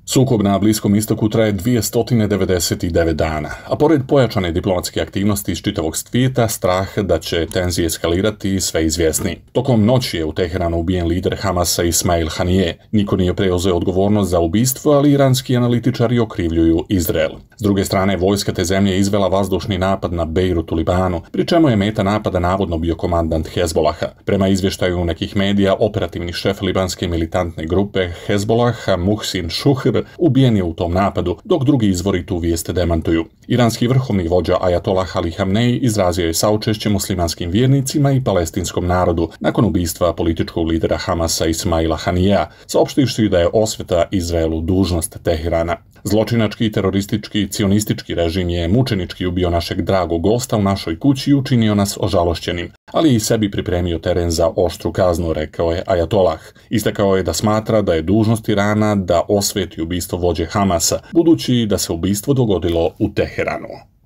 Sukob na Bliskom istoku traje 299 dana, a pored pojačane diplomatske aktivnosti iz čitavog svijeta, strah da će tenzije eskalirati sve izvjesniji. Tokom noći je u Teheranu ubijen lider Hamasa Ismail Haniyeh. Niko nije preuzeo odgovornost za ubistvo, ali iranski analitičari okrivljuju Izrael. S druge strane, vojska te zemlje izvela vazdušni napad na Bejrut u Libanu, pri čemu je meta napada navodno bio komandant Hezbolaha. Prema izvještaju nekih medija, operativni šef libanske militantne grupe Hezbolaha Muhsin Šuhr ubijen je u tom napadu, dok drugi izvori tu vijest demantuju. Iranski vrhovni vođa Ajatollah Ali Hamnej izrazio je saučešće muslimanskim vjernicima i palestinskom narodu nakon ubistva političkog lidera Hamasa Ismaila Hanijeha, saopštivši da je osveta Izraelu dužnost Teherana. Zločinački, teroristički, cionistički režim je mučenički ubio našeg dragog gosta u našoj kući i učinio nas ožalošćenim, ali i sebi pripremio teren za oštru kaznu, rekao je Ajatollah. Istakao je da smatra da je dužnost Irana da osveti ubistvo vođe Hamasa, budući da se ubistvo dogodilo u Teheranu.